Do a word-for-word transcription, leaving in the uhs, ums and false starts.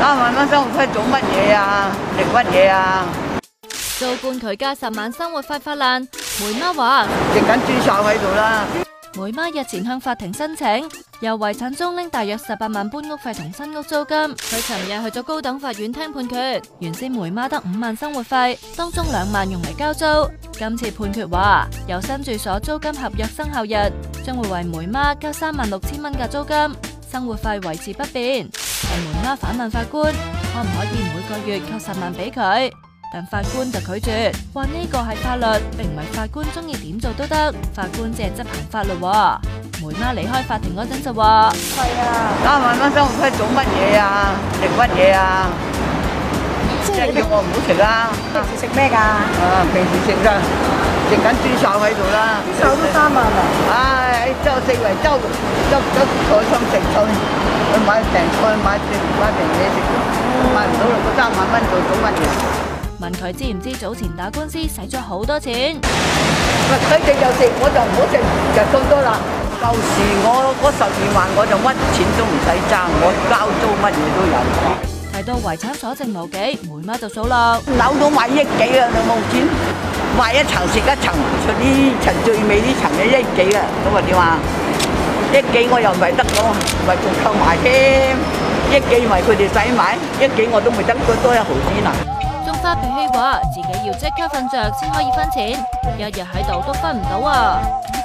三萬蚊生活費做乜嘢啊？食乜嘢啊？ 做半佢家十萬生活費發爛，梅媽話食緊豬手喺度啦。 梅媽日前向法庭申請，由遺產中拎大約十八萬搬屋費同新屋租金。佢尋日去咗高等法院聽判決，原先梅媽得五萬生活費，當中兩萬用嚟交租。今次判決話，由新住所租金合約生效日，將會為梅媽交三萬六千蚊嘅租金，生活費維持不變。但梅媽反問法官，可唔可以每個月扣十萬俾佢？但法官就拒絕，話呢個係法律，並唔係法官中意點做都得，法官只係執行法律。梅媽離開法庭嗰陣就話： 係啊，三萬蚊生活費做乜嘢啊？食乜嘢啊？即係叫我唔好食啦。 平時食咩㗎？ 啊，平時食啦，食緊豬手喺度啦。 豬手都三萬啊！ 唉，周四圍周周周菜心食菜，去買訂菜買訂買訂嘢食，買唔到啦，嗰三萬蚊做做乜嘢？ 問佢知唔知早前打官司使咗好多錢？ 佢哋就食，我就唔好食，就咁多啦。舊時我嗰十二萬我就乜錢都唔使爭，我交租乜嘢都有。 提到遺產所剩無幾，梅媽就數落樓都買億幾啊，你冇錢買一層食一層，出呢層最尾呢層嘅億幾啊，咁啊點啊？億幾我又唔係得講，咪仲扣埋添，億幾咪佢哋使買，億幾我都未得過多一毫子嗱。 仲發脾氣話自己要即刻瞓着先可以分錢，日日喺度都分唔到啊！